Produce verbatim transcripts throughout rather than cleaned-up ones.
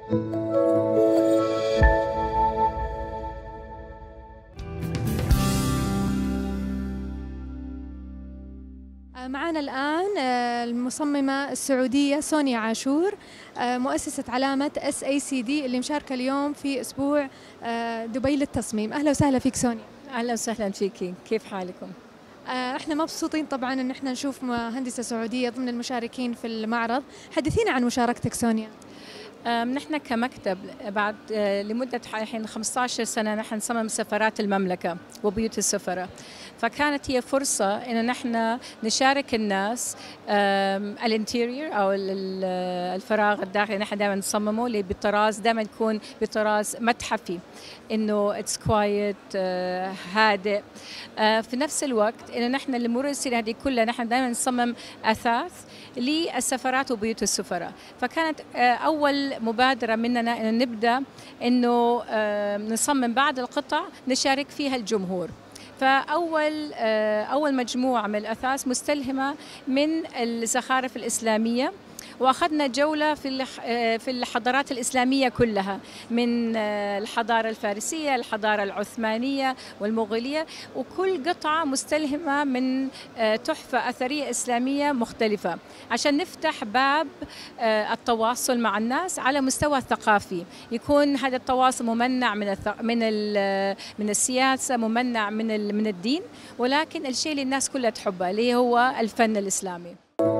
معنا الآن المصممة السعودية سونيا عاشور، مؤسسة علامة إس إيه سي دي اللي مشاركة اليوم في أسبوع دبي للتصميم. أهلا وسهلا فيك سونيا. أهلا وسهلا فيكي، كيف حالكم؟ احنا مبسوطين طبعا ان احنا نشوف مهندسة سعودية ضمن المشاركين في المعرض. حدثينا عن مشاركتك سونيا. نحن كمكتب بعد لمدة الحين خمسة عشر سنة نحن نصمم سفرات المملكة وبيوت السفراء، فكانت هي فرصة إن نحن نشارك الناس الانتيريور أو الفراغ الداخلي. نحن دائما نصممه اللي بطراز دائما يكون بطراز متحفي، إنه اتس كوايت هادئ. في نفس الوقت إن نحن لمرور السنة هذه كلها نحن دائما نصمم أثاث للسفرات وبيوت السفراء. فكانت أول مبادرة مننا إن نبدأ إنه نصمم بعض القطع نشارك فيها الجمهور. فأول أول مجموعة من الأثاث مستلهمة من الزخارف الإسلامية، واخذنا جوله في في الحضارات الاسلاميه كلها، من الحضاره الفارسيه، الحضاره العثمانيه والمغوليه، وكل قطعه مستلهمه من تحفه اثريه اسلاميه مختلفه، عشان نفتح باب التواصل مع الناس على مستوى الثقافي. يكون هذا التواصل ممنع من من من السياسه، ممنع من من الدين، ولكن الشيء اللي الناس كلها تحبه اللي هو الفن الاسلامي.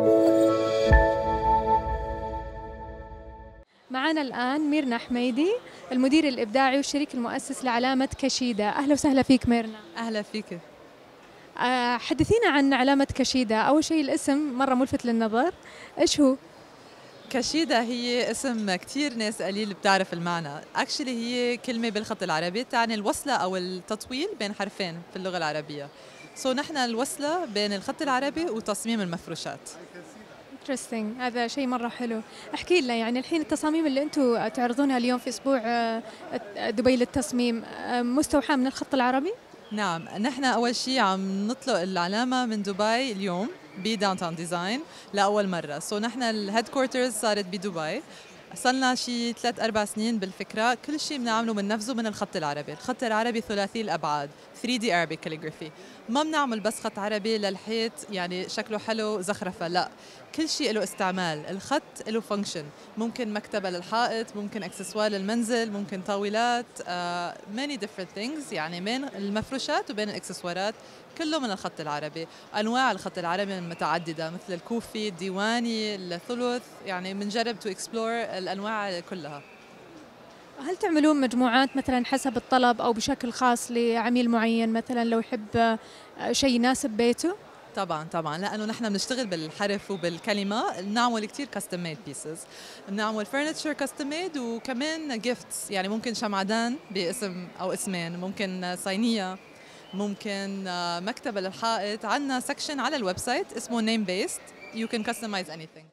معنا الآن ميرنا حميدي، المدير الإبداعي والشريك المؤسس لعلامة كشيدة. أهلا وسهلا فيك ميرنا. أهلا فيك. أه حدثينا عن علامة كشيدة. أول شيء الاسم مرة ملفت للنظر، إيش هو؟ كشيدة هي اسم كتير ناس قليل بتعرف المعنى. اكشلي هي كلمة بالخط العربي تعني الوصلة أو التطويل بين حرفين في اللغة العربية. سو نحن الوصلة بين الخط العربي وتصميم المفروشات. interesting. هذا شيء مرة حلو. احكي لنا يعني الحين التصاميم اللي انتم تعرضونها اليوم في اسبوع دبي للتصميم مستوحاة من الخط العربي؟ نعم، نحن اول شيء عم نطلق العلامة من دبي اليوم بداون تاون ديزاين لأول مرة. سو نحن الهيد كوارترز صارت بدبي، صلنا شيء ثلاث أربع سنين بالفكرة. كل شيء بنعمله بننفذه من الخط العربي. الخط العربي ثلاثي الأبعاد ثري دي Arabic calligraphy. ما بنعمل بس خط عربي للحيط يعني شكله حلو زخرفة، لا، كل شيء له استعمال. الخط له فانكشن، ممكن مكتبة للحائط، ممكن اكسسوار للمنزل، ممكن طاولات، uh, many different things. يعني بين المفروشات وبين الاكسسوارات كله من الخط العربي. أنواع الخط العربي متعددة، مثل الكوفي، الديواني، الثلث. يعني بنجرب تو اكسبلور الأنواع كلها. هل تعملون مجموعات مثلا حسب الطلب أو بشكل خاص لعميل معين، مثلا لو يحب شيء يناسب بيته؟ طبعا طبعا، لانه نحن بنشتغل بالحرف وبالكلمه. بنعمل كثير كاستم ميد بيسز، بنعمل فرنتشر كاستم ميد، وكمان جيفتس. يعني ممكن شمعدان باسم او اسمين، ممكن صينيه، ممكن مكتبه للحائط. عندنا سكشن على الويب سايت اسمه نيم بيست، يو كان كاستمايز اني ثينج.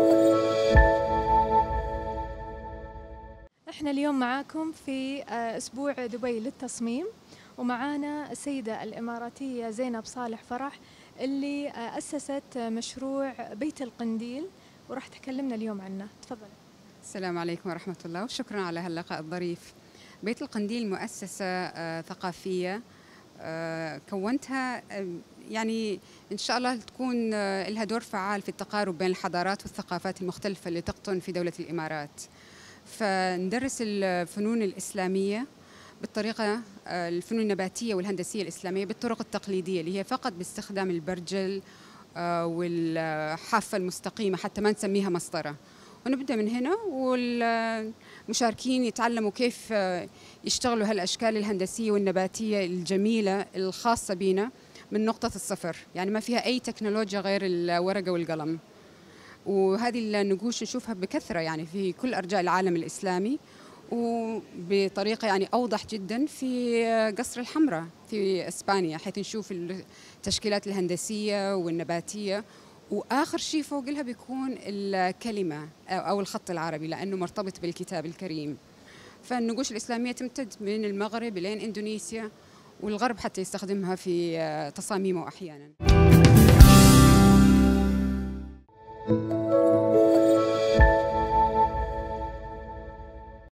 احنا اليوم معاكم في اسبوع دبي للتصميم، ومعانا السيده الاماراتيه زينب صالح فرح اللي أسست مشروع بيت القنديل، وراح تكلمنا اليوم عنه. تفضل. السلام عليكم ورحمة الله، وشكرا على هاللقاء الظريف. بيت القنديل مؤسسة ثقافية كونتها يعني إن شاء الله تكون لها دور فعال في التقارب بين الحضارات والثقافات المختلفة اللي تقطن في دولة الإمارات. فندرس الفنون الإسلامية بالطريقة الفنون النباتية والهندسية الإسلامية بالطرق التقليدية، اللي هي فقط باستخدام البرجل والحافة المستقيمة، حتى ما نسميها مسطرة. ونبدأ من هنا، والمشاركين يتعلموا كيف يشتغلوا هالأشكال الهندسية والنباتية الجميلة الخاصة بنا من نقطة الصفر، يعني ما فيها أي تكنولوجيا غير الورقة والقلم. وهذه النقوش نشوفها بكثرة يعني في كل أرجاء العالم الإسلامي، وبطريقة يعني أوضح جدا في قصر الحمراء في إسبانيا، حيث نشوف التشكيلات الهندسية والنباتية. وآخر شيء فوق لها بيكون الكلمة أو الخط العربي، لأنه مرتبط بالكتاب الكريم. فالنقوش الإسلامية تمتد من المغرب لين إندونيسيا، والغرب حتى يستخدمها في تصاميمه أحيانا.